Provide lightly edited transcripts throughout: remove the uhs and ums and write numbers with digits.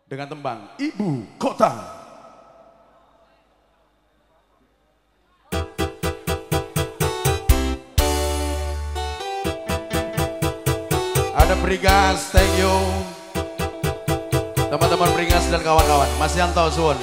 dengan tembang Ibu Kota. Ada Brigas, thank you. Teman-teman Brigas dan kawan-kawan. Mas Yanto, suwun.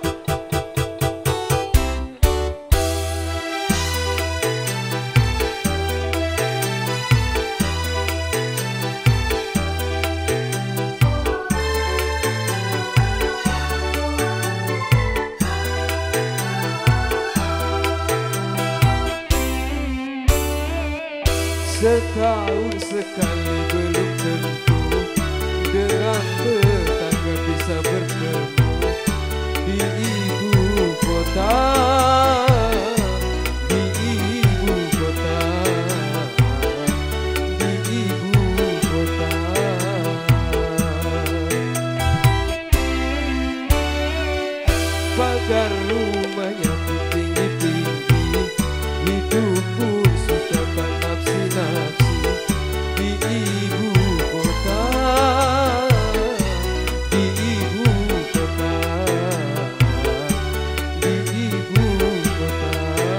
Setahun sekali belum tentu dengan tetangga bisa bertemu di ibu kota, di ibu kota, di ibu kota. Pagar rumahnya tinggi-tinggi, hidup pun sudah tak nafsi-nafsi di ibu kota, di ibu kota, di ibu kota.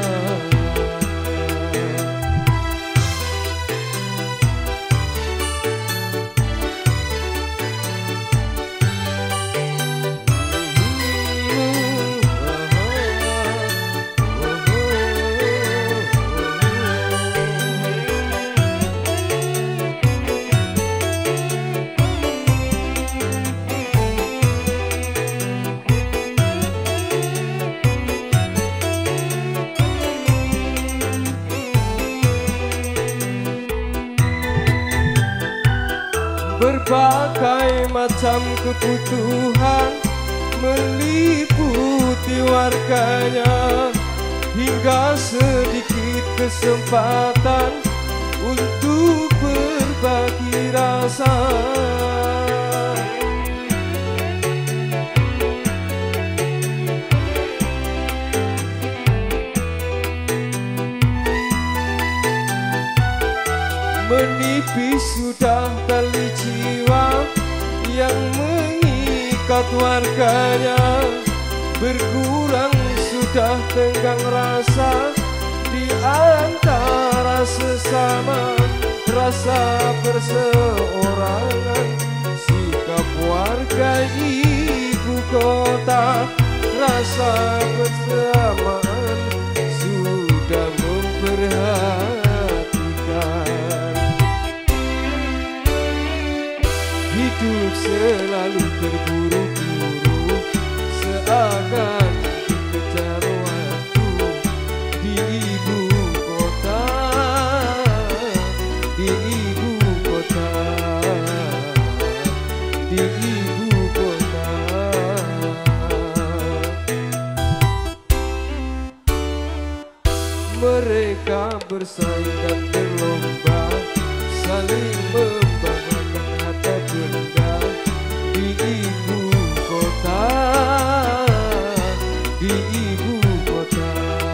Berbagai macam kebutuhan meliputi warganya, hingga sedikit kesempatan untuk berbagi rasa. Menipis sudah tali jiwa yang mengikat warganya, berkurang sudah tenggang rasa di antara sesama, rasa perseorangan. Sikap warga ibu kota, rasa kebersamaan sudah memperhatikan. Hidup selalu terburu-buru, seakan dikejar waktu di ibu kota, di ibu kota, di ibu kota. Mereka bersaing dan berlomba, saling membanggakan harta benda di ibu kota, di ibu kota,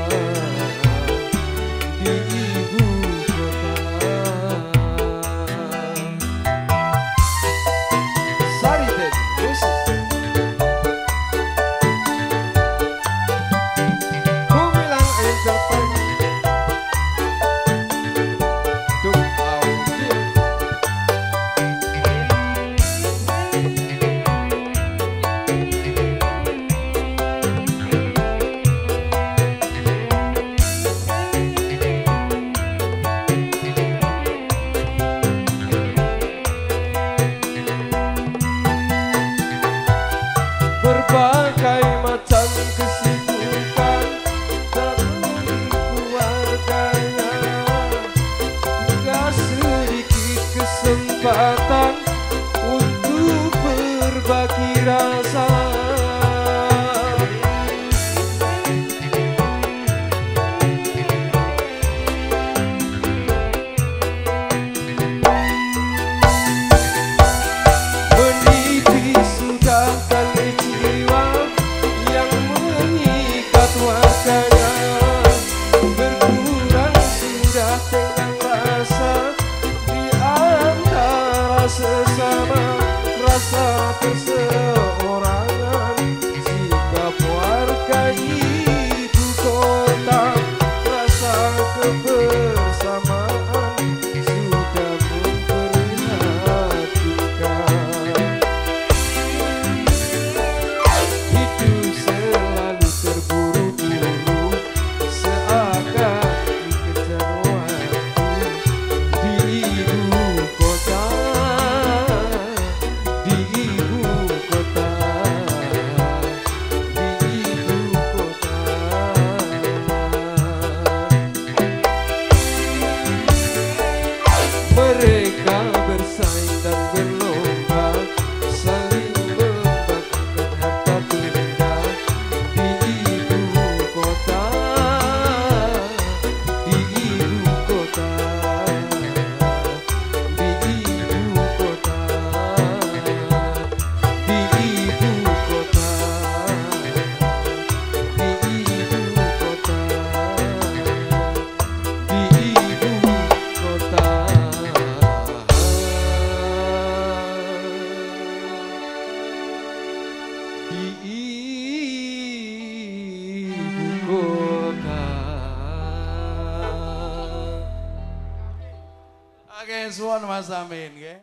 di ibu kota. Sariten musik. Kubilang encapan duk audio. Berbagai macam kesibukan terlilit keluarganya, hingga sedikit kesempatan untuk berbagi rasa. Menipis sudah tali jiwa yang mengikat warganya, berkurang sudah tenggang rasa di antara sesama, rasa perseorangan. suwon Mas Amin, nggih.